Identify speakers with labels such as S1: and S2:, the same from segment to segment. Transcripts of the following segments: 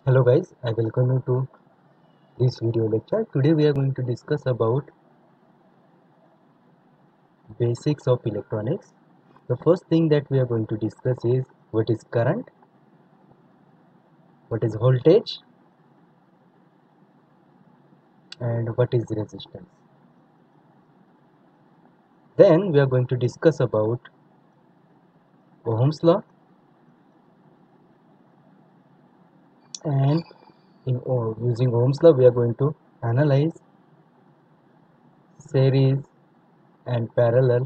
S1: Hello guys, I welcome you to this video lecture. Today we are going to discuss about basics of electronics. The first thing that we are going to discuss is what is current, what is voltage, and what is resistance. Then we are going to discuss about Ohm's law, and using Ohm's law we are going to analyze series and parallel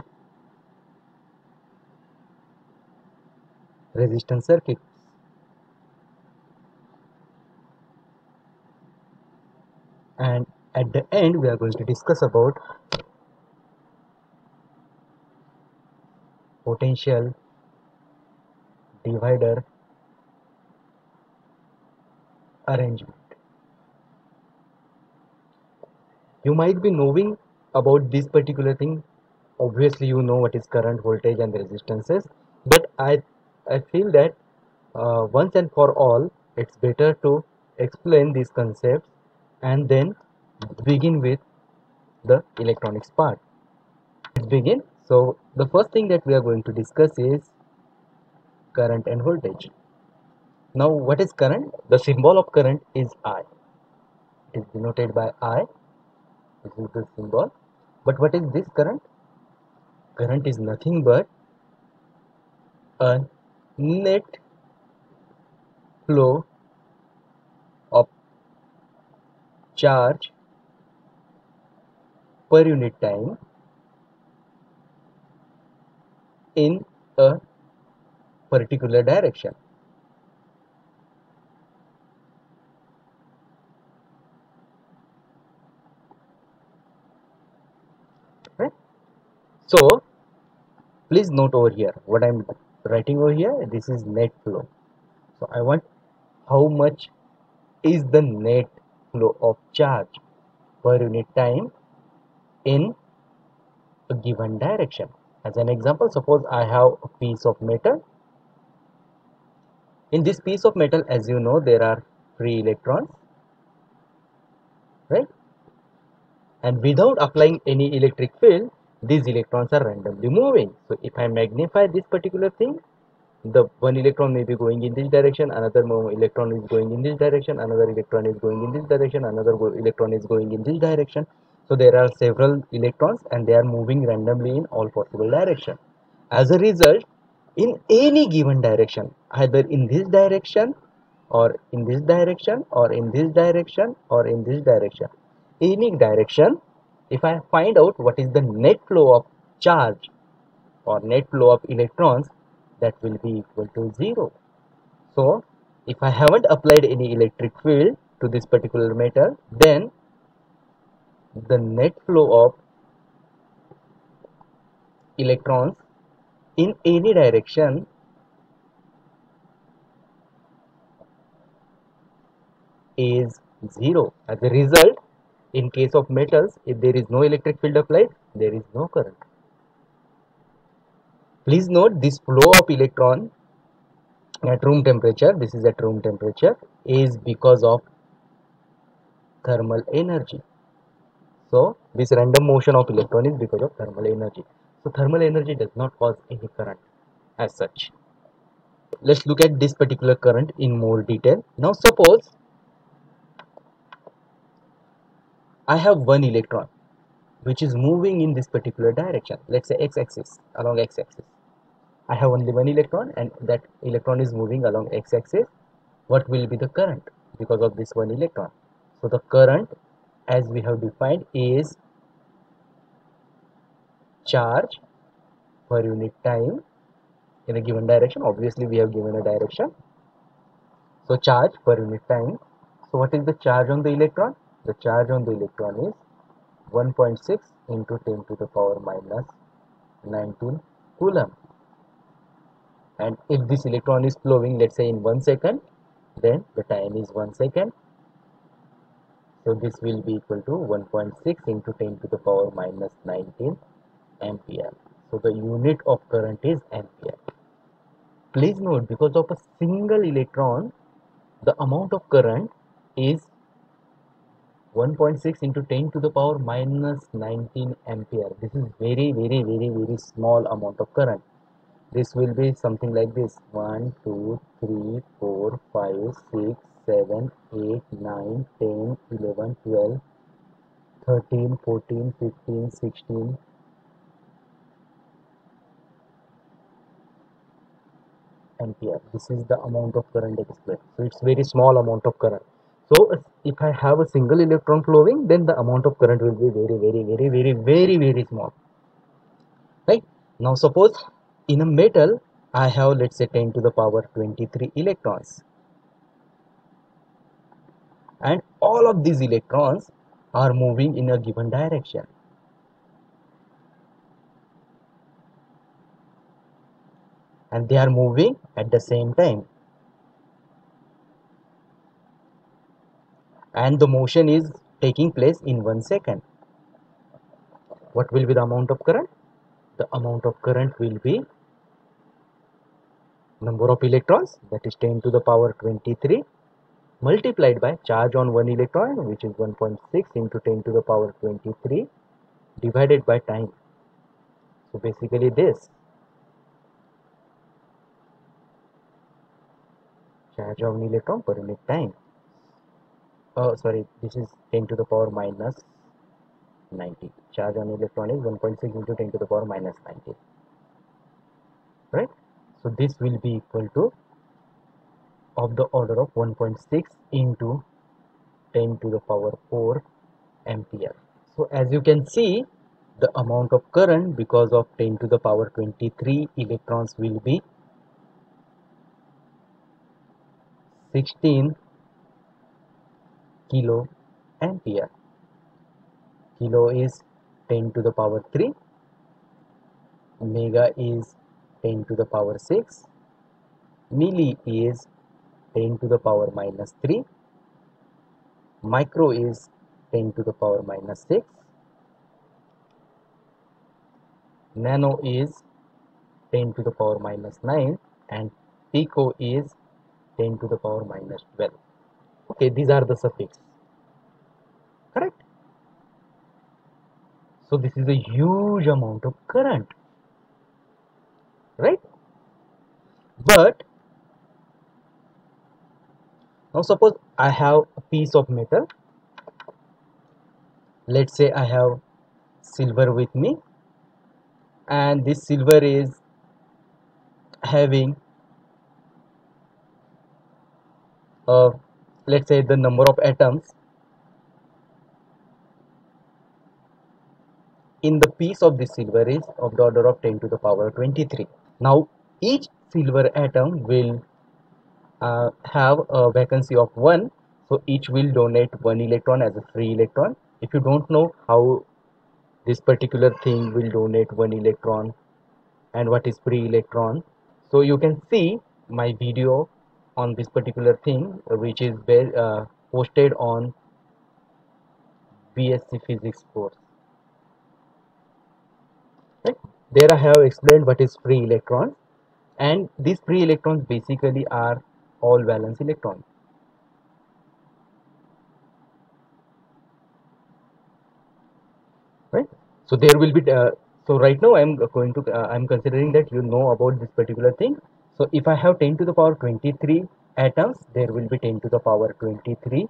S1: resistance circuits. And at the end we are going to discuss about potential divider arrangement. You might be knowing about this particular thing. Obviously you know what is current, voltage and resistances, but I feel that once and for all it's better to explain these concepts and then begin with the electronics part. Let's begin. So the first thing that we are going to discuss is current and voltage. Now what is current? The symbol of current is I. It is denoted by I. This is the symbol. But what is this current? Current is nothing but a net flow of charge per unit time in a particular direction. Right? So please note over here what I'm writing over here. This is net flow. So I want how much is the net flow of charge per unit time in a given direction. As an example, suppose I have a piece of metal. In this piece of metal, as you know, there are free electrons, right? And without applying any electric field, these electrons are randomly moving. So if I magnify this particular thing, the one electron may be going in this direction, another electron is going in this direction, another electron is going in this direction, another electron is going in this direction. So there are several electrons and they are moving randomly in all possible directions. As a result, in any given direction, either in this direction or in this direction or in this direction or in this direction, any direction, if I find out what is the net flow of charge or net flow of electrons, that will be equal to 0. So if I haven't applied any electric field to this particular metal, then the net flow of electrons in any direction is 0. As a result, in case of metals, if there is no electric field applied, there is no current. Please note this flow of electron at room temperature, this is at room temperature, is because of thermal energy. So this random motion of electron is because of thermal energy. So thermal energy does not cause any current as such. Let's look at this particular current in more detail. Now suppose I have one electron which is moving in this particular direction, let's say x-axis, along x-axis. I have only one electron and that electron is moving along x-axis. What will be the current because of this one electron? So the current as we have defined is charge per unit time in a given direction. Obviously we have given a direction, so charge per unit time. So what is the charge on the electron? The charge on the electron is 1.6 into 10 to the power minus 19 coulomb. And if this electron is flowing, let's say in 1 second, then the time is 1 second. So this will be equal to 1.6 into 10 to the power minus 19 ampere. So the unit of current is ampere. Please note, because of a single electron, the amount of current is 1.6 into 10 to the power minus 19 ampere. This is very small amount of current. This will be something like this: 1 2 3 4 5 6 7 8 9 10 11 12 13 14 15 16 ampere. This is the amount of current that is flowing. So it's very small amount of current. So if I have a single electron flowing, then the amount of current will be very small. Right? Now suppose in a metal I have, let's say, 10 to the power 23 electrons, and all of these electrons are moving in a given direction, and they are moving at the same time, and the motion is taking place in 1 second. What will be the amount of current? The amount of current will be number of electrons, that is 10 to the power 23, multiplied by charge on one electron, which is 1.6 into 10 to the power 23, divided by time. So basically this charge on electron per unit time. Sorry, this is 10 to the power minus 90. Charge on electron is 1.6 into 10 to the power minus 90. Right? So this will be equal to of the order of 1.6 into 10 to the power 4 ampere. So as you can see, the amount of current because of 10 to the power 23 electrons will be 16 kilo ampere. Kilo is 10 to the power 3, mega is 10 to the power 6, milli is 10 to the power minus 3, micro is 10 to the power minus 6, nano is 10 to the power minus 9, and pico is 10 to the power minus 12. Okay, these are the suffix. Correct? So this is a huge amount of current, right? But now suppose I have a piece of metal. Let's say I have silver with me, and this silver is having let's say the number of atoms in the piece of this silver is of the order of 10 to the power 23. Now each silver atom will have a vacancy of 1, so each will donate 1 electron as a free electron. If you don't know how this particular thing will donate 1 electron and what is free electron, so you can see my video on this particular thing, which is posted on BSc Physics course. Right? There I have explained what is free electron, and these free electrons basically are all valence electrons. Right? So there will be so right now I'm going to I'm considering that you know about this particular thing. So if I have 10 to the power 23 atoms, there will be 10 to the power 23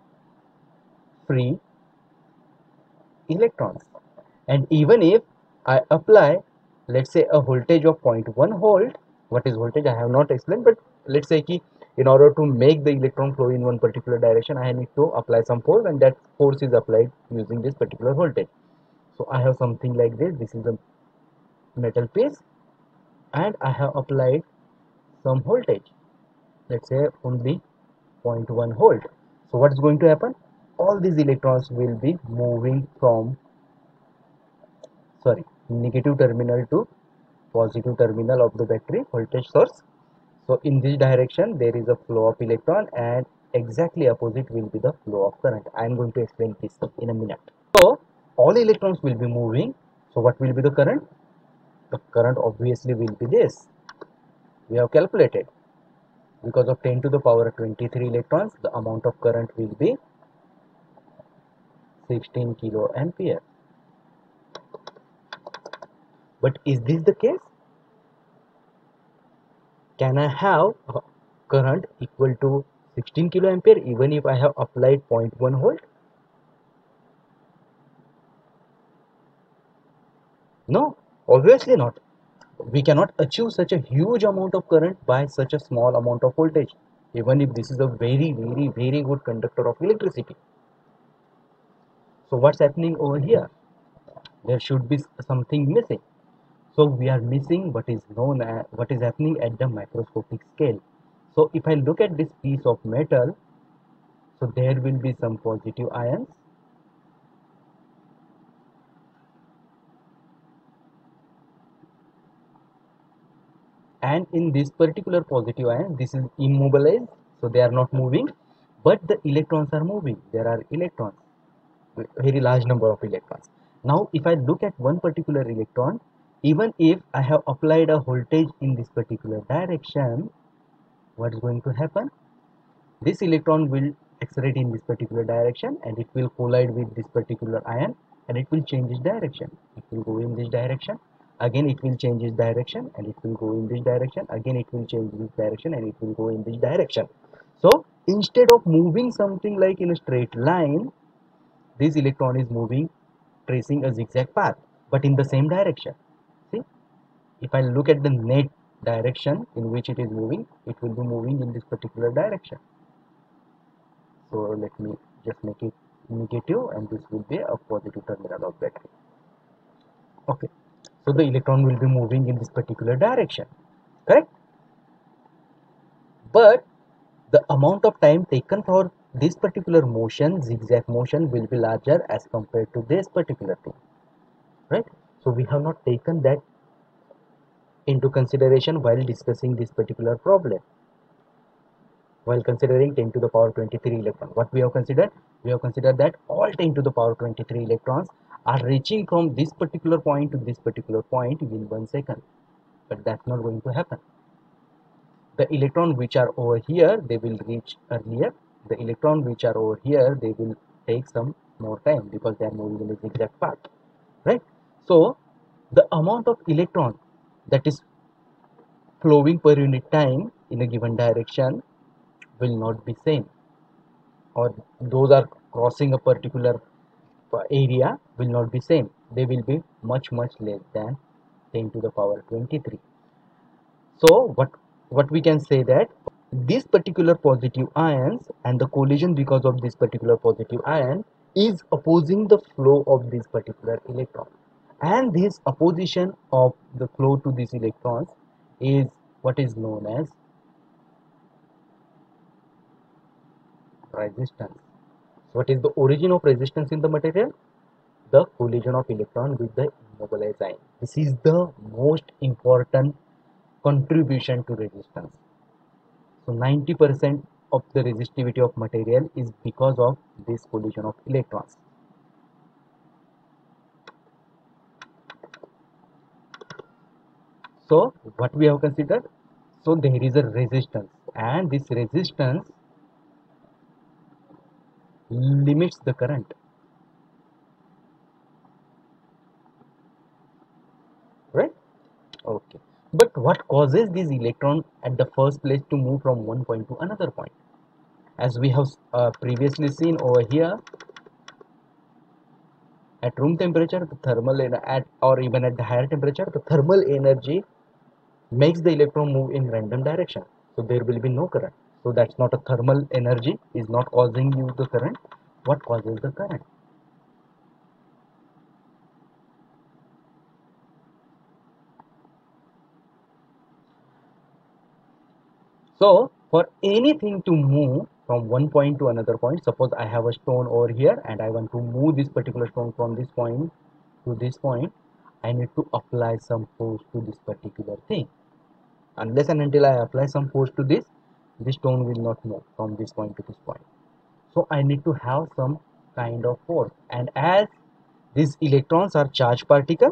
S1: free electrons. And even if I apply, let's say, a voltage of 0.1 volt, what is voltage I have not explained, but let's say ki in order to make the electron flow in one particular direction, I need to apply some force, and that force is applied using this particular voltage. So I have something like this. This is a metal piece, and I have applied some voltage, let's say only 0.1 volt. So what is going to happen? All these electrons will be moving from negative terminal to positive terminal of the battery voltage source. So in this direction there is a flow of electron, and exactly opposite will be the flow of current. I am going to explain this in a minute. So all electrons will be moving. So what will be the current? The current obviously will be this. We have calculated. because of 10 to the power 23 electrons, the amount of current will be 16 kilo ampere. But is this the case? Can I have a current equal to 16 kilo ampere even if I have applied 0.1 volt? No, obviously not. We cannot achieve such a huge amount of current by such a small amount of voltage, even if this is a very good conductor of electricity. So what's happening over here? There should be something missing. So we are missing what is known as what is happening at the microscopic scale. So if I look at this piece of metal, so there will be some positive ions, and in this particular positive ion, this is immobilized, so they are not moving, but the electrons are moving. There are electrons, very large number of electrons. Now if I look at one particular electron, even if I have applied a voltage in this particular direction, what is going to happen? This electron will accelerate in this particular direction and it will collide with this particular ion and it will change its direction. It will go in this direction, again it will change its direction and it will go in this direction, again it will change this direction and it will go in this direction. So instead of moving something like in a straight line, this electron is moving tracing a zigzag path but in the same direction. See, if I look at the net direction in which it is moving, it will be moving in this particular direction. So let me just make it negative and this will be a positive terminal of battery. Okay, so the electron will be moving in this particular direction, correct? But the amount of time taken for this particular motion, zigzag motion, will be larger as compared to this particular thing, right? So we have not taken that into consideration while discussing this particular problem. While considering 10 to the power 23 electron, what we have considered? We have considered that all 10 to the power 23 electrons are reaching from this particular point to this particular point within 1 second. But that's not going to happen. The electron which are over here, they will reach earlier. The electron which are over here, they will take some more time because they are moving in a zigzag path, right? So the amount of electron that is flowing per unit time in a given direction will not be same, or those are crossing a particular area will not be same. They will be much less than 10 to the power 23. So what we can say that this particular positive ions and the collision because of this particular positive ion is opposing the flow of this particular electron, and this opposition of the flow to these electrons is what is known as resistance. What is the origin of resistance in the material? The collision of electron with the immobilized ion. This is the most important contribution to resistance. So 90% of the resistivity of material is because of this collision of electrons. So what we have considered? So there is a resistance, and this resistance limits the current, right? Okay. But what causes this electron at the first place to move from one point to another point? As we have previously seen over here, at room temperature, the thermal at or even at the higher temperature, the thermal energy makes the electron move in random direction. So there will be no current. So that's not a thermal energy, is not causing you the current. What causes the current? So for anything to move from one point to another point, suppose I have a stone over here and I want to move this particular stone from this point to this point, I need to apply some force to this particular thing. Unless and until I apply some force to this stone will not move from this point to this point. So I need to have some kind of force, and as these electrons are charged particle,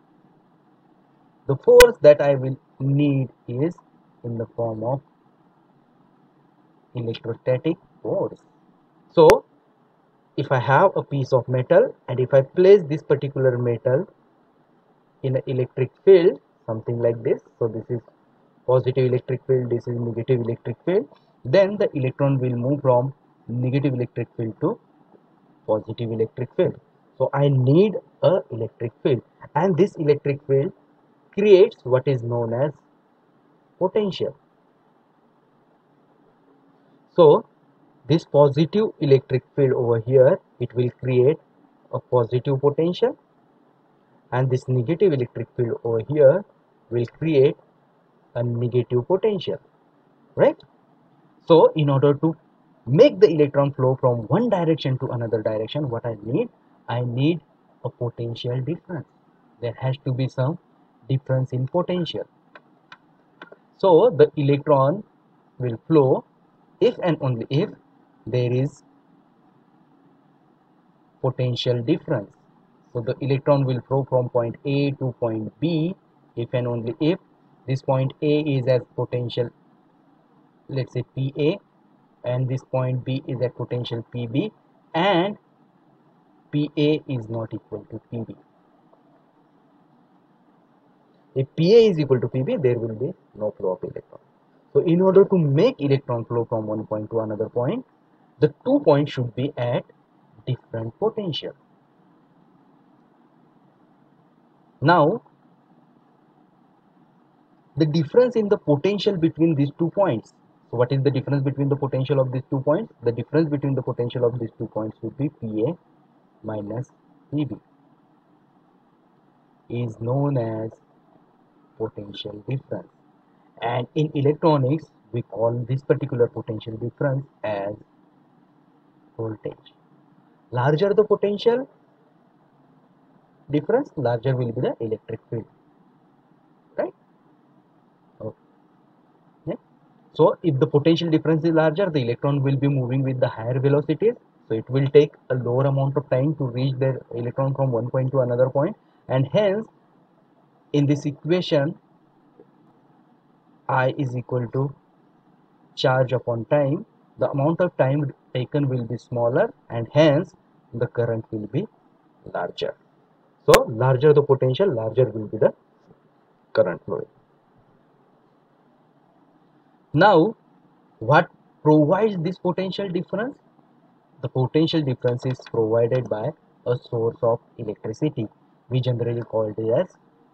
S1: the force that I will need is in the form of electrostatic force. So if I have a piece of metal and if I place this particular metal in an electric field, something like this, so this is positive electric field, this is negative electric field, then the electron will move from negative electric field to positive electric field. So I need a electric field, and this electric field creates what is known as potential. So this positive electric field over here, it will create a positive potential, and this negative electric field over here will create a negative potential, right? So in order to make the electron flow from one direction to another direction, what I need a potential difference. There has to be some difference in potential. So the electron will flow if and only if there is potential difference. So the electron will flow from point A to point B if and only if this point A is at potential, let's say PA, and this point B is at potential PB, and PA is not equal to PB. If PA is equal to PB, there will be no flow of electron. So in order to make electron flow from one point to another point, the 2 points should be at different potential. Now the difference in the potential between these 2 points. So what is the difference between the potential of these 2 points? The difference between the potential of these 2 points would be PA minus PB, is known as potential difference. And in electronics, we call this particular potential difference as voltage. Larger the potential difference, larger will be the electric field, right? Okay. So if the potential difference is larger, the electron will be moving with the higher velocities. So it will take a lower amount of time to reach the electron from one point to another point, and hence in this equation I is equal to charge upon time. The amount of time taken will be smaller, and hence the current will be larger. So larger the potential, larger will be the current flowing. Now what provides this potential difference? The potential difference is provided by a source of electricity. We generally call it as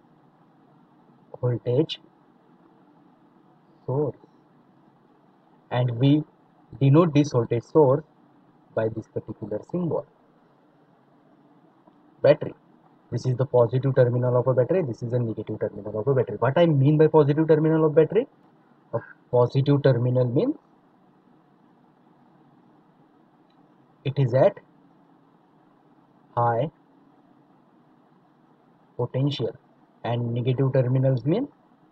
S1: voltage source, and we denote this voltage source by this particular symbol, battery. This is the positive terminal of a battery, this is the negative terminal of a battery. What I mean by positive terminal of battery? A positive terminal means it is at high potential, and negative terminals mean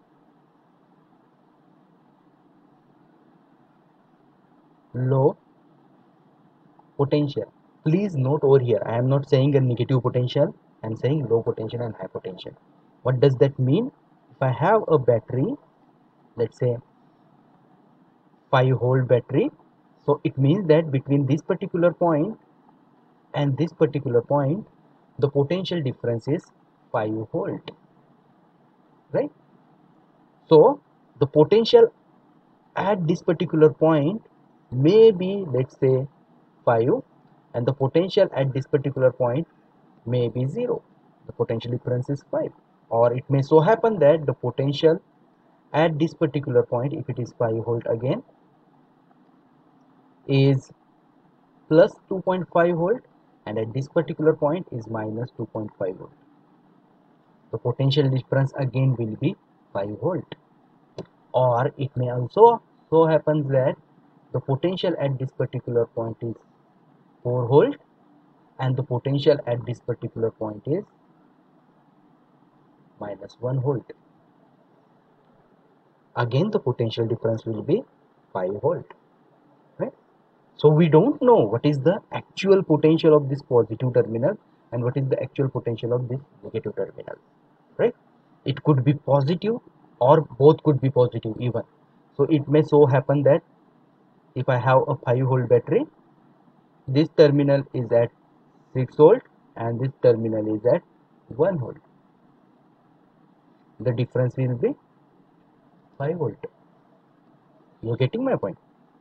S1: low potential. Please note over here, I am not saying a negative potential, I am saying low potential and high potential. What does that mean? If I have a battery, let's say 5-volt battery, so it means that between this particular point and this particular point, the potential difference is 5-volt, right? So the potential at this particular point may be, let's say, 5, and the potential at this particular point may be 0. The potential difference is 5. Or it may so happen that the potential at this particular point, if it is 5-volt again, is plus 2.5-volt, and at this particular point is minus 2.5-volt. The potential difference again will be 5-volt. Or it may also so happen that the potential at this particular point is 4-volt, and the potential at this particular point is minus 1-volt. Again the potential difference will be 5-volt, right? So we don't know what is the actual potential of this positive terminal and what is the actual potential of this negative terminal, right? It could be positive or both could be positive even. So it may so happen that if I have a 5-volt battery, this terminal is at 6 volt and this terminal is at 1 volt. The difference will be 5 volt. You are getting my point?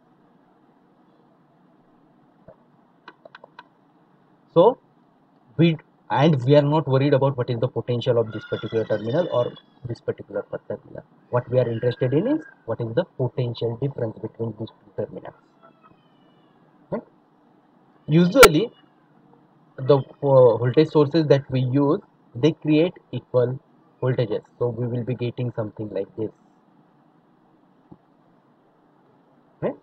S1: So we are not worried about what is the potential of this particular terminal or this particular terminal. What we are interested in is what is the potential difference between these two terminals. Right? Usually the voltage sources that we use, they create equal voltages, so we will be getting something like this, right?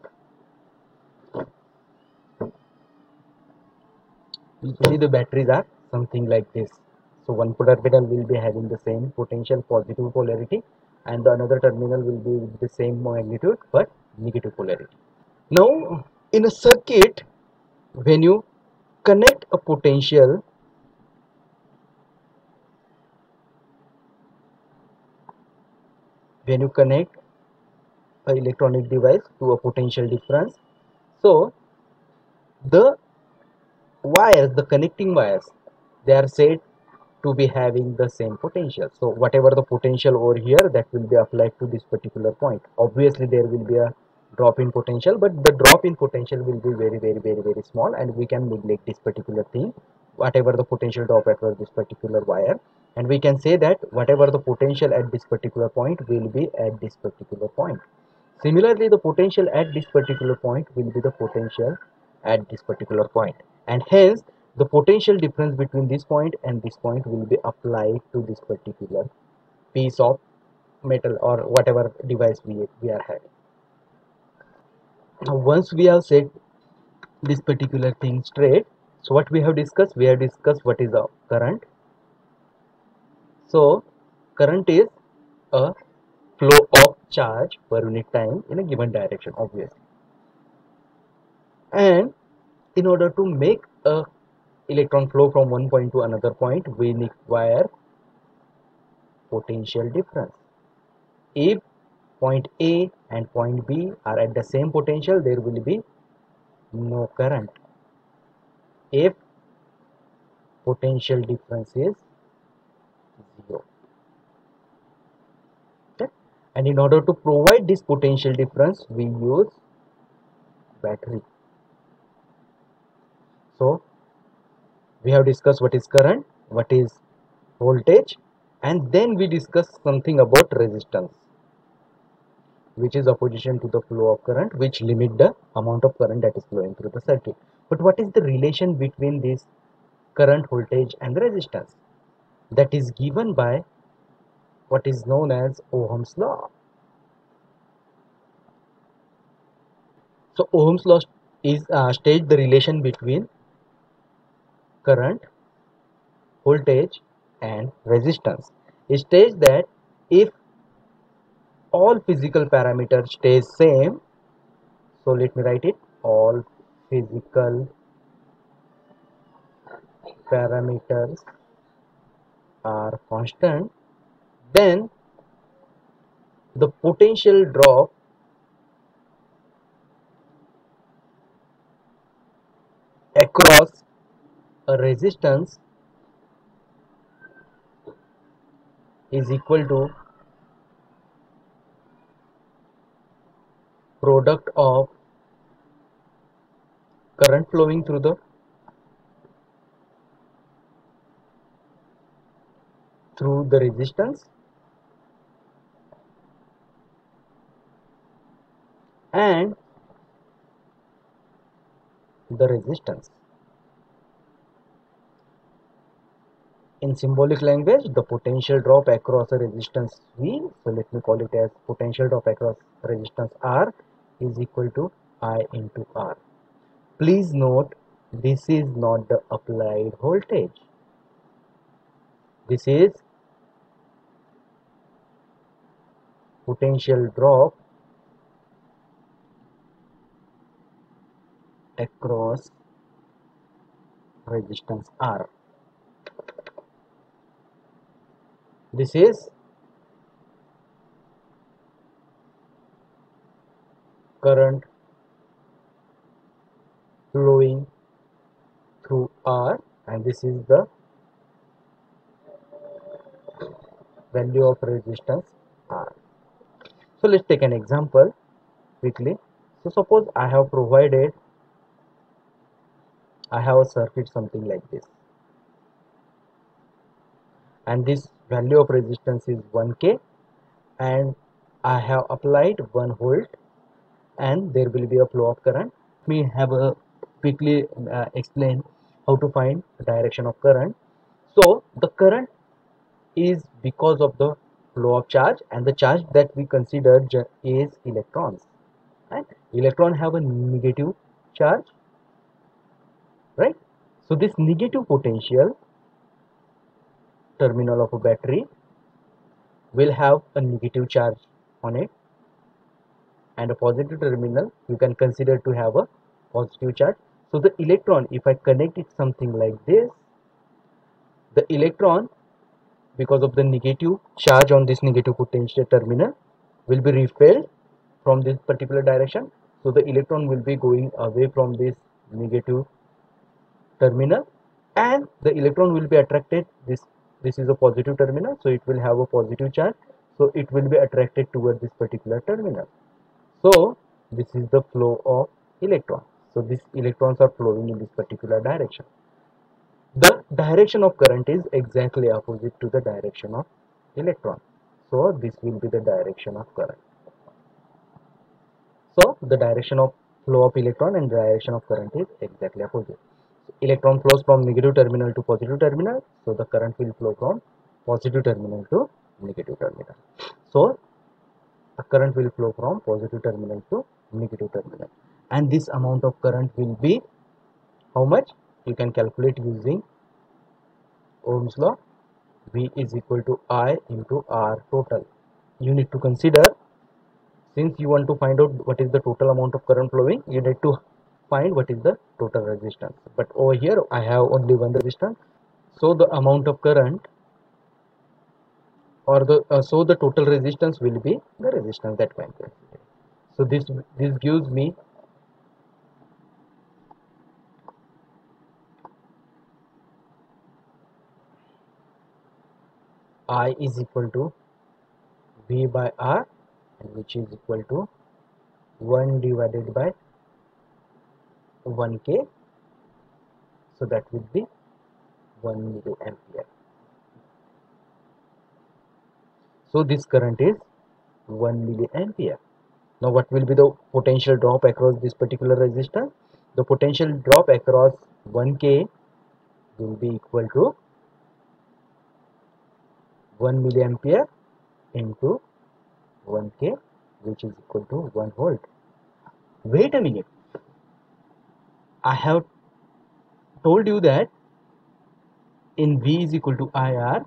S1: Usually the batteries are something like this. So one terminal will be having the same potential positive polarity and the another terminal will be with the same magnitude but negative polarity. Now in a circuit, when you connect a potential, when you connect an electronic device to a potential difference, so the wires, the connecting wires, they are said to be having the same potential. So whatever the potential over here, that will be applied to this particular point. Obviously there will be a drop in potential, but the drop in potential will be very small and we can neglect this particular thing, whatever the potential drop across this particular wire, and we can say that whatever the potential at this particular point will be at this particular point. Similarly, the potential at this particular point will be the potential at this particular point, and hence the potential difference between this point and this point will be applied to this particular piece of metal or whatever device we are having. Now once we have set this particular thing straight, so what we have discussed, what is the current. So current is a flow of charge per unit time in a given direction, obviously, and in order to make a electron flow from one point to another point, we require potential difference. If point A and point B are at the same potential, there will be no current. If potential difference is 0. Okay? And in order to provide this potential difference, we use battery. So we have discussed what is current, what is voltage, and then we discuss something about resistance, which is opposition to the flow of current, which limit the amount of current that is flowing through the circuit. But what is the relation between this current, voltage and the resistance? That is given by what is known as Ohm's law. So Ohm's law is states the relation between current, voltage and resistance. It states that if all physical parameters stay same, so let me write it, all physical parameters are constant, then the potential drop across a resistance is equal to product of current flowing through the resistance and the resistance. In symbolic language, the potential drop across a resistance V, so let me call it as potential drop across resistance R, is equal to I into R. Please note, this is not the applied voltage. This is potential drop across resistance R. This is current flowing through R, and this is the value of resistance R. So let's take an example quickly. So suppose I have a circuit something like this, and this value of resistance is 1k, and I have applied 1 volt, and there will be a flow of current. We have a quickly explain how to find the direction of current. So the current is because of the flow of charge, and the charge that we consider is electrons, right? Electron have a negative charge, right? So this negative potential terminal of a battery will have a negative charge on it, and a positive terminal you can consider to have a positive charge. So the electron, if I connect it something like this, the electron, because of the negative charge on this negative potential terminal, will be repelled from this particular direction. So the electron will be going away from this negative terminal, and the electron will be attracted. This is a positive terminal, so it will have a positive charge, so it will be attracted toward this particular terminal. So this is the flow of electron. So these electrons are flowing in this particular direction. The direction of current is exactly opposite to the direction of electron. So this will be the direction of current. So the direction of flow of electron and the direction of current is exactly opposite. So electron flows from negative terminal to positive terminal. So the current will flow from positive terminal to negative terminal. So the current will flow from positive terminal to negative terminal. And this amount of current will be how much? You can calculate using Ohm's law. V is equal to I into R total. You need to consider, since you want to find out what is the total amount of current flowing, you need to find what is the total resistance. But over here I have only one resistance, so the amount of current, or the total resistance will be the resistance that we consider. So this gives me I is equal to V by R, and which is equal to 1 divided by 1k, so that will be 1 milliampere. So this current is 1 milliampere. Now what will be the potential drop across this particular resistor? The potential drop across 1k will be equal to 1 milliampere into 1k, which is equal to 1 volt. Wait a minute, I have told you that in V is equal to IR,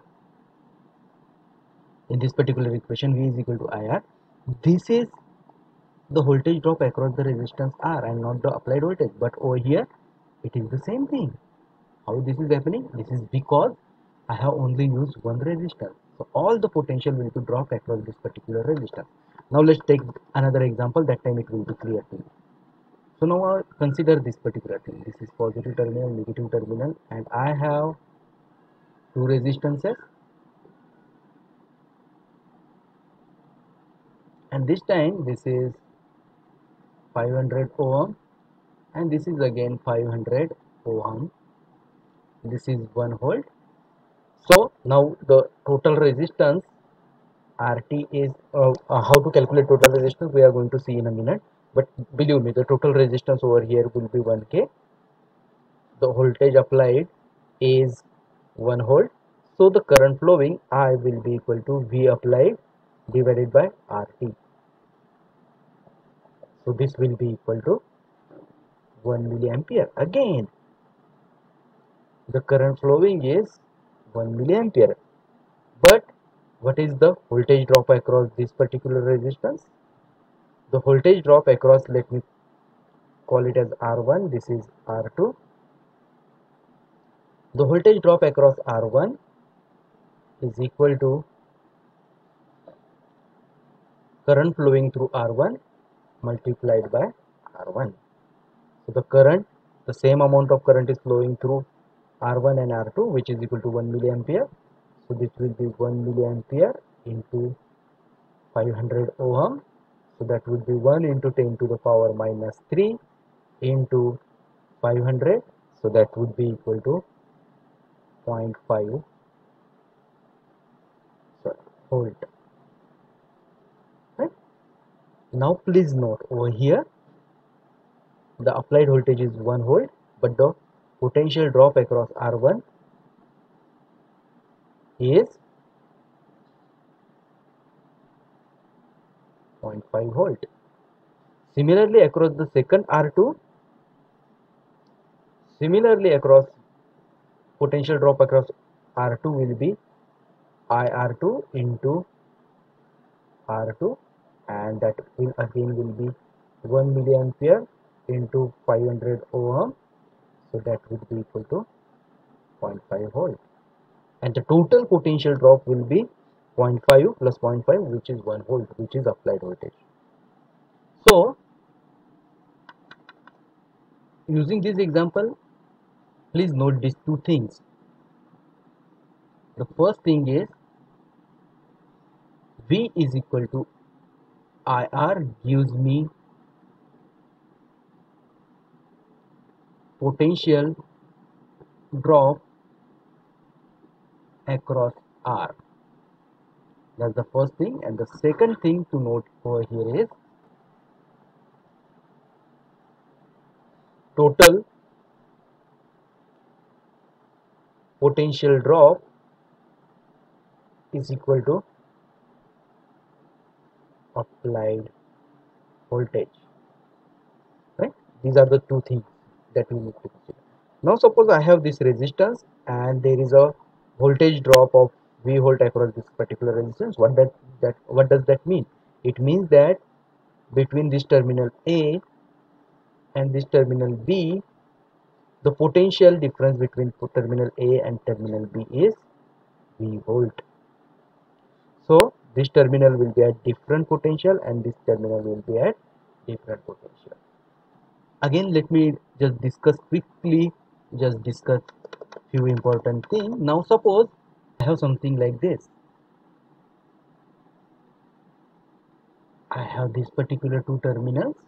S1: in this particular equation V is equal to IR, this is the voltage drop across the resistance R and not the applied voltage, but over here it is the same thing. How this is happening? This is because I have only used one resistor, so all the potential will be drop across this particular resistor. Now let's take another example, that time it will be clear to you. So now consider this particular thing. This is positive terminal, negative terminal, and I have two resistances, and this time this is 500 ohm, and this is again 500 ohm. This is 1 volt. So now the total resistance RT is how to calculate total resistance we are going to see in a minute, but believe me, the total resistance over here will be 1k. The voltage applied is 1 volt, so the current flowing I will be equal to V applied divided by RT. So this will be equal to 1 milliampere. Again, the current flowing is 1 milliampere, but what is the voltage drop across this particular resistance? The voltage drop across, let me call it as R1, this is R2. The voltage drop across R1 is equal to current flowing through R1 multiplied by R1. So the current the same amount of current is flowing through R1 and R2, which is equal to 1 milliampere. So this will be 1 milliampere into 500 ohm. So that would be 1 into 10 to the power minus 3 into 500. So that would be equal to 0.5 volt. Right? Now please note over here the applied voltage is 1 volt, but the potential drop across R1 is 0.5 volt. Similarly across the second R2, similarly across potential drop across R2 will be IR2 into R2, and that will again will be 1 milliampere into 500 ohm. So that would be equal to 0.5 volt, and the total potential drop will be 0.5 plus 0.5, which is 1 volt, which is applied voltage. So using this example, please note these two things. The first thing is V is equal to IR gives me potential drop across R. That's the first thing. And the second thing to note over here is total potential drop is equal to applied voltage. Right? These are the two things that we need to consider. Now suppose I have this resistance and there is a voltage drop of V volt across this particular resistance. What does that mean? It means that between this terminal A and this terminal B, the potential difference between terminal A and terminal B is V volt. So this terminal will be at different potential and this terminal will be at different potential. Again, let me just discuss quickly, just discuss few important things. Now suppose I have something like this. I have this particular two terminals.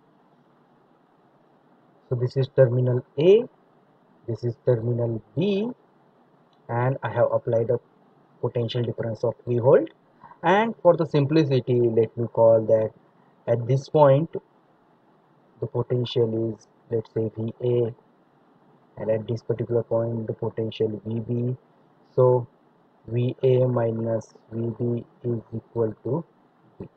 S1: So this is terminal A, this is terminal B, and I have applied a potential difference of V volt. And for the simplicity, let me call that at this point the potential is, let's say, VA, and at this particular point the potential VB. So VA minus VB is equal to V.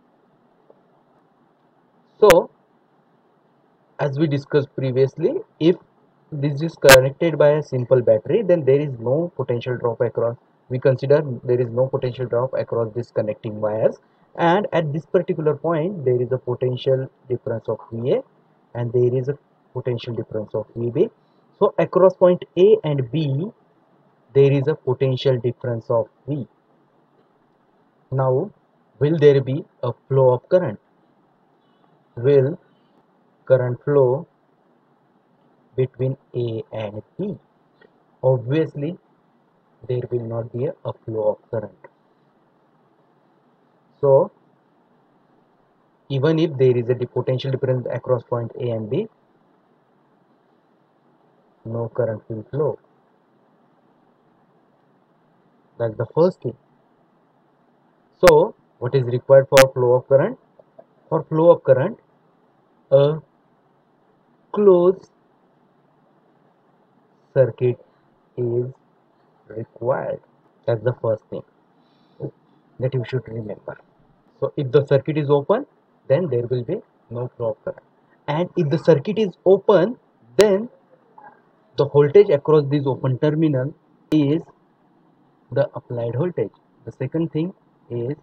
S1: So as we discussed previously, if this is connected by a simple battery, then there is no potential drop across. We consider there is no potential drop across these connecting wires, and at this particular point there is a potential difference of VA and there is a potential difference of VB. So across point A and B there is a potential difference of V. Now will there be a flow of current? Will current flow between A and B? Obviously there will not be a flow of current. So even if there is a potential difference across point A and B, no current will flow. That's the first thing. So what is required for flow of current? For flow of current, a closed circuit is required. That's the first thing that you should remember. So if the circuit is open, then there will be no flow of current. And if the circuit is open, then the voltage across this open terminal is the applied voltage. The second thing is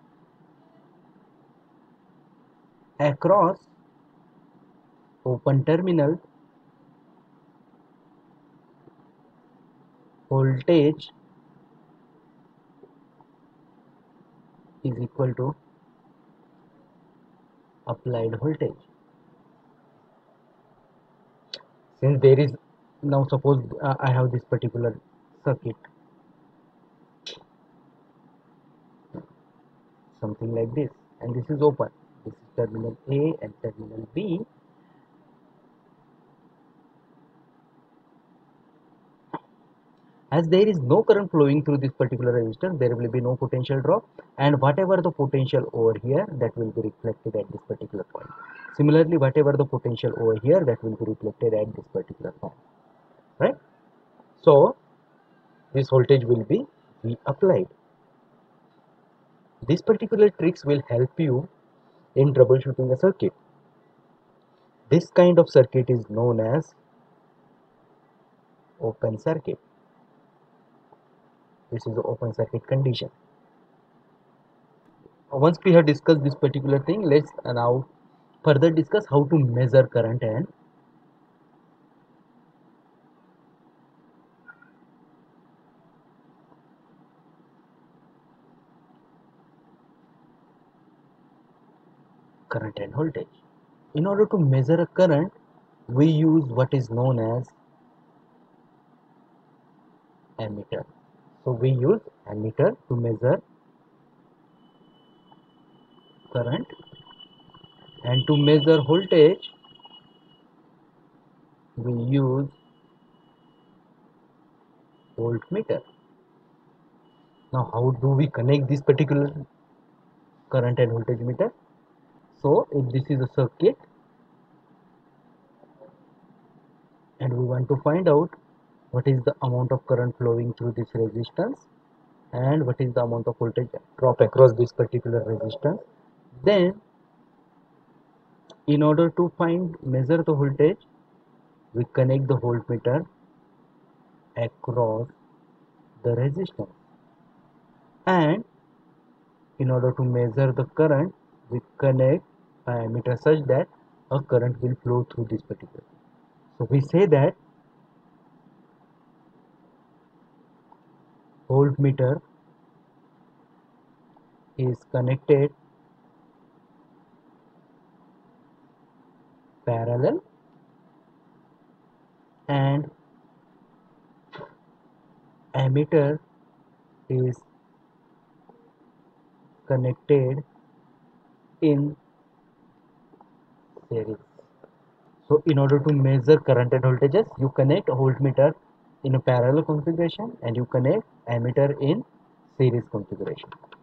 S1: across open terminal voltage is equal to applied voltage. Since there is, now suppose I have this particular circuit, something like this, and this is open. This is terminal A and terminal B. As there is no current flowing through this particular resistor, there will be no potential drop, and whatever the potential over here, that will be reflected at this particular point. Similarly, whatever the potential over here, that will be reflected at this particular point, right? So this voltage will be V applied. These particular tricks will help you in troubleshooting a circuit. This kind of circuit is known as open circuit. This is the open circuit condition. Once we have discussed this particular thing, let's now further discuss how to measure current and voltage. In order to measure a current, we use what is known as ammeter. So we use ammeter to measure current, and to measure voltage we use voltmeter. Now how do we connect this particular current and voltage meter? So if this is a circuit and we want to find out what is the amount of current flowing through this resistance and what is the amount of voltage drop across this particular resistance, then in order to measure the voltage, we connect the voltmeter across the resistance, and in order to measure the current, we connect an ammeter such that a current will flow through this particular. So we say that voltmeter is connected parallel and ammeter is connected in series. So in order to measure current and voltages, you connect a voltmeter in a parallel configuration and you connect ammeter in series configuration.